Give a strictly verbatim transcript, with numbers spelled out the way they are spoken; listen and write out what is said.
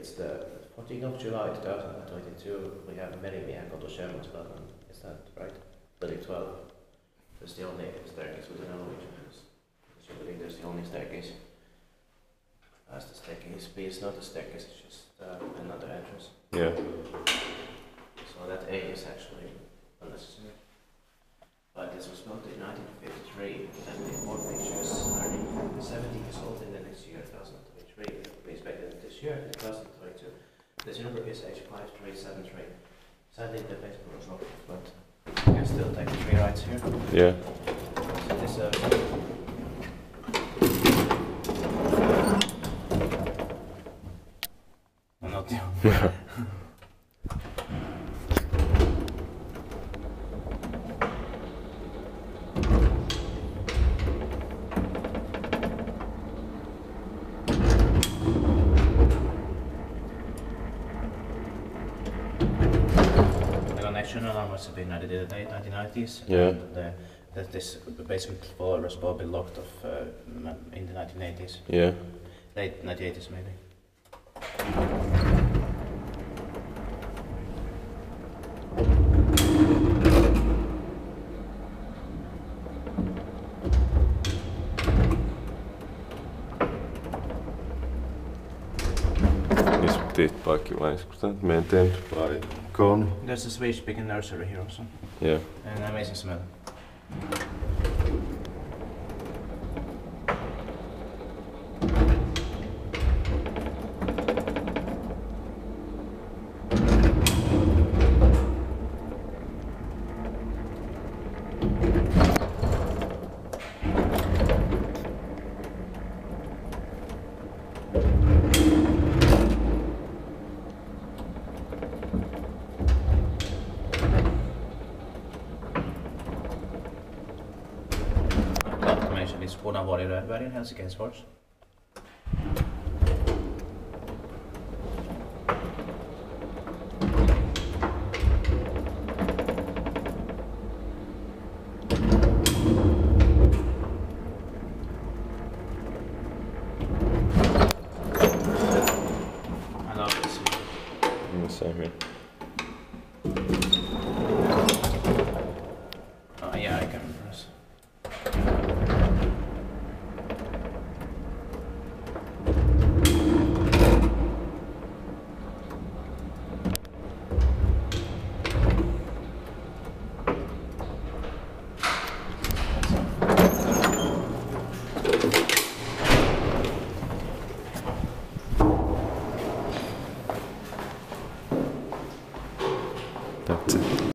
it's the fourteenth of July two thousand twenty-two. We have Merimiehenkatu Sherman's building. Is that right? Building twelve. That's the only staircase with an elevator. I believe there's the only staircase. As the staircase piece, not the staircase, it's just uh, another entrance. Yeah. So that A is actually unnecessary. But this was built in nineteen fifty-three, and the four pictures are seventy years old in the next year, two thousand twenty-three. We expected this year, two thousand twenty-two. This number is H five three seven three. Sadly, the basement was locked, but you can still take the three rides here. Yeah. So this, uh, not you. The connection alarm must have been added in the late nineteen nineties. Yeah. And the, that this basement floor was probably locked off uh, in the nineteen eighties. Yeah. Late nineteen eighties maybe. Missä teet paikki vai kun sä meidän tent by Kone? There's a Swedish speaking nursery here also. Yeah. And an amazing smell. Automation is Punavuori Rödberg in Helsinki Helsingfors. I love this. Same here. Oh yeah, I can press. That's it.